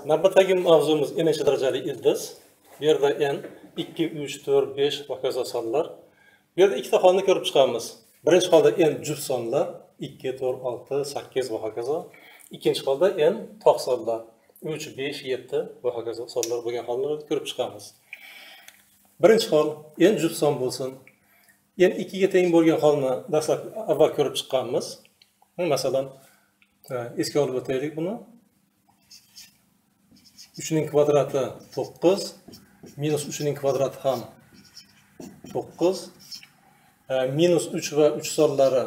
Navbatdagi mavzumuz n-chi darajali ildiz. Bu yerda n 2, 3, 4, 5 va hokazo sonlar. Bu yerda ikkita holni ko'rib chiqamiz. Birinchi holda n juft sonlar 2, 4, 6, 8 va hokazo. Ikkinchi holda n tog' sonlar 3, 5, 7 va hokazo sonlar bo'lgan hollarni ko'rib chiqamiz. Birinchi hol n juft son bo'lsin. n 2 ga teng bo'lgan holni dastlab avval ko'rib chiqqanmiz. Masalan, esga olib o'taylik buni. 3 ning kvadrati 9, minus 3 ning kvadrati ham 9, minus 3 va 3 sonlari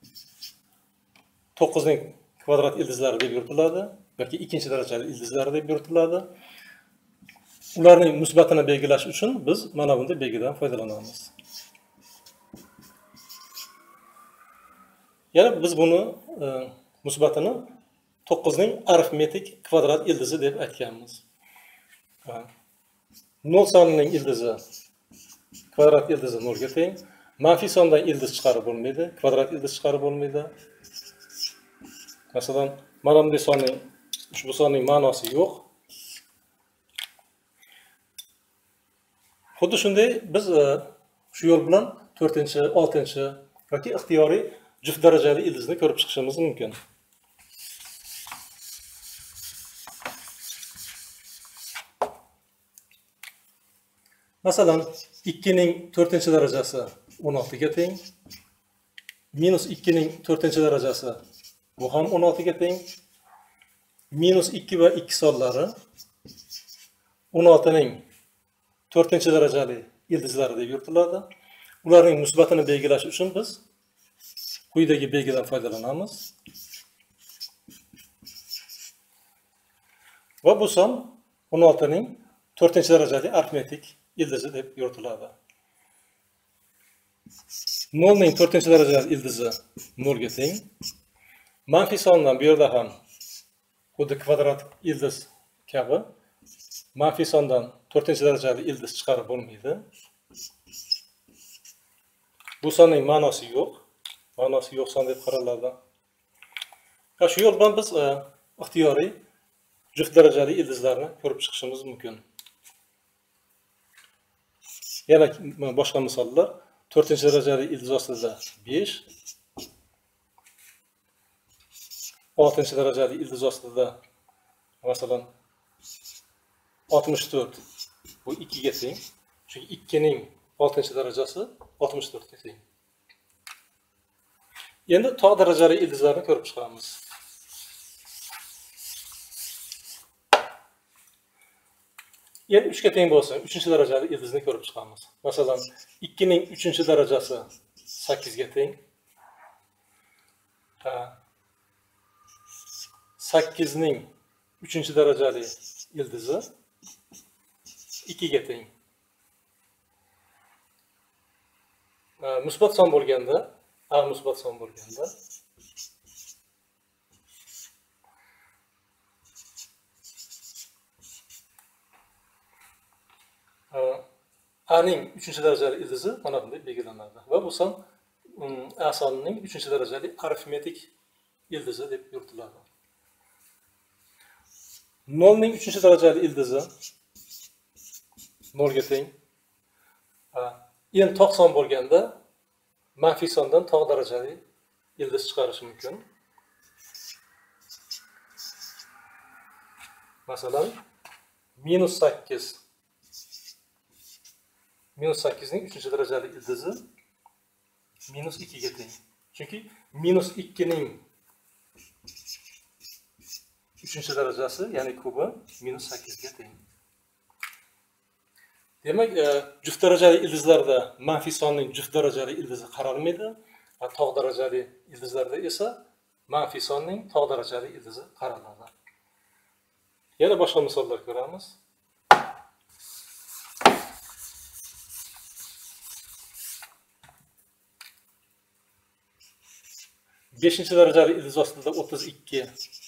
9 ning kvadrat ildizlari deb yuritiladi yoki ikkinchi darajali ildizlari deb yuritiladi. Ularning musbatini belgilash uchun biz mana bunday belgidan foydalanamiz. Yana biz buni musbatini 9 ning arifmetik kvadrat ildizi deb aytganmiz. 0 sonining ildizi kvadrat ildizi 0 ga teng. Manfiy sondan ildiz chiqarib bo'lmaydi, kvadrat ildiz chiqarib bo'lmaydi. Masalan, mana bunday sonning ushbu sonning ma'nosi yo'q. Xuddi shunday biz shu yo'l bilan 4-chi, 6-chi yoki ixtiyoriy juft darajali ildizni ko'rib chiqishimiz mumkin. Masalan, 2 ning 4-chi darajasi 16 ga teng. Minus 2 ning 4-chi darajasi bu ham 16 ga teng. Minus 2 va 2 sonlari 16 ning 4-chi darajali ildizlari deb yuritiladi. Ularning musbatini belgilash uchun biz quyidagi belgidan foydalanamiz. Va bu son 16 ning 4-chi darajali arifmetik ildizi deb yuritiladi. 0 ning 4-chi darajali ildizi 0 ga teng. Manfiy sondan bu yerda ham xuddi kvadrat ildiz kabi manfiy sondan 4-chi darajali ildiz chiqarib bo'lmaydi. Bu sonning ma'nosi yo'q. Ma'nosi yo'q son deb qaraladi. Shu yo'l bilan biz ixtiyoriy juft darajali ildizlarni ko'rib chiqishimiz mumkin. Yana boshqa misollar. 4-chi darajali ildiz ostida 5, 6-chi darajali ildiz ostida masalan 64 bu 2 ga teng. Chunki 2 ning 6-chi darajasi 64 ga teng. Endi tog' darajali ildizlarni ko'rib chiqamiz. Endi 3 ga teng bo'lsa, 3-chi darajali ildizni ko'rib chiqamiz. Masalan, 2 ning 3-chi darajasi 8 ga teng. 8 ning 3-chi darajali ildizi 2 ga teng. Musbat son bo'lganda, musbat son bo'lganda A ning 3-chi darajali ildizi mana bunday belgilanadi va bu son A sonining 3-chi darajali arifmetik ildizi deb yuritiladi. 0 ning 3-chi darajali ildizi 0 ga teng. N tog' son bo'lganda manfiy sondan tog' darajali ildiz chiqarish mumkin. Masalan, minus 8 ning 3-chi darajali ildizi minus 2 ga teng. Chunki minus 2 ning 3-chi darajasi, ya'ni kubi minus 8 ga teng. Demak, juft darajali ildizlarda manfiy sonning juft darajali ildizi qaralmaydi, va tog' darajali ildizlarda esa manfiy sonning tog' darajali ildizi qaraladi. Yana boshqa misollar ko'ramiz. Beshinchi darajali ildiz ostida 32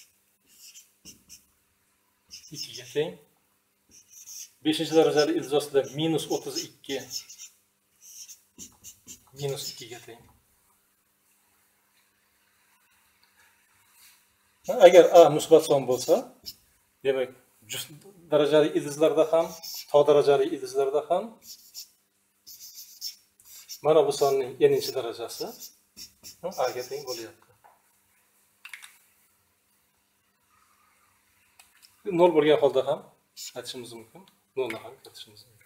2 ga teng. 5-chi darajali ildiz ostida minus 32 minus 2 ga teng. Agar A musbat son bo'lsa, demak juft darajali ildizlarda ham, tog' darajali ildizlarda ham mana bu sonning n'inchi darajasi a ga teng bo'lyapti. 0 bo'lgan holda ham aytishimiz mumkin, 0 ni ham kiritishimiz mumkin.